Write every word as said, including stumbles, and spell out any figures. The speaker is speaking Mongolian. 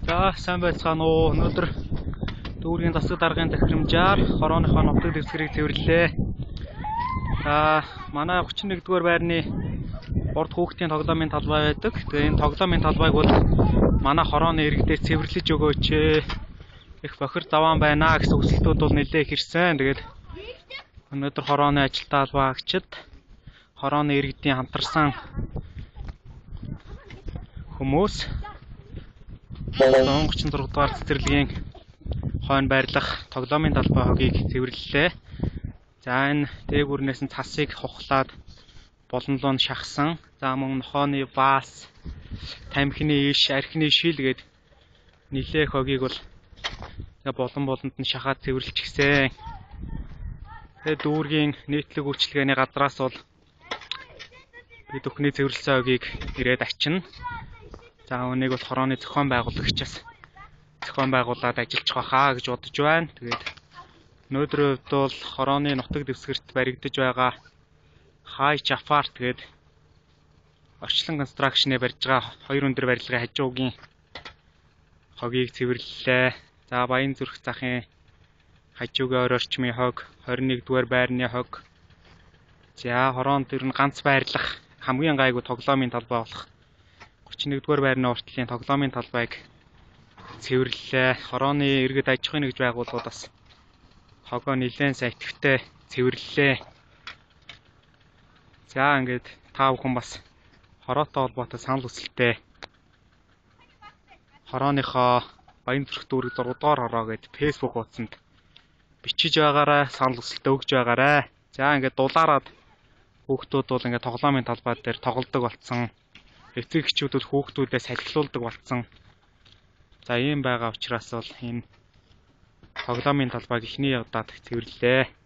За сайн байцгаана уу. Өнөөдөр дүүргийн засаг даргын тахирамжаар хорооныхоо нутаг дэвсгэрийг цэвэрлэлээ. За манай гучин нэгдүгээр байрны урд хүүхдийн тоглоомын талбай байдаг. Тэгээ энэ тоглоомын талбайг бол манай хорооны иргэдээс цэвэрлэж өгөөч. Их бохир заваан байна гэсэн хүсэлтүүд бол нэлээд их ирсэн. Тэгээд өнөөдөр хорооны ажилтаа албаагчид хорооны иргэдийн хамтарсан хүмүүс триста тридцать дугаар цэцэрлэгийн хойно байрлах тоглоомын талбай хогийг цэвэрлэлээ. За энэ дээгүүрнээс нь цасыг хухлаад болонлоо нь шахсан. За мөн нохооны баас, тамхины иш, архины шил гээд нилээх хогийг бол болон болонд нь шахаад цэвэрлчихсэн. Тэгээд дүүргийн нийтлэг үйлчилгээний газраас бол бид өхний цэвэрлсэн хогийг ирээд ачна. За үнийг бол хорооны зохион байгуулагчаас зохион байгуулад ажиллаж байхаа гэж бодож байна. Тэгээд өнөөдрийн хувьд бол хорооны нутаг дэвсгэрт баригдаж байгаа Хай Жафар тэгээд орчлон констракшны барьж байгаа хоёр өндөр барилгын хажуугийн хогийг цэвэрлэлээ. За Баян зүрх захын хажуугийн ойр орчмын хог, двадцать нэгдүгээр байрны хог. За хороонд ер нь ганц байрлах хамгийн гайгүй тоглоомын талбай болох тридцать нэгдүгээр байрны уртлын тоглоомын талбайг цэвэрлэлээ. Хорооны иргэд аж ахуйн нэгж байгууллагууд бас хогоо нэлээд сайн идэвхтэй цэвэрлэлээ. За ингээд та бүхэн бас хороотой холбоотой санал хүсэлтээ хорооныхоо Баян зүрх дүүрэг зураг доор хороо гэд фэйсбુક хуудсанд бичиж байгаарай, санал хүсэлтээ өгж байгаарай. За ингээд дулаараад хүүхдүүд бол ингээд тоглоомын талбай дээр тоглодог болсон. Эцэг эхчүүд хүүхдүүдээ салхилуулдаг болсон. За ийм байгаа учраас бол энэ тоглоомын талбайг эхний удаад цэвэрлэлээ.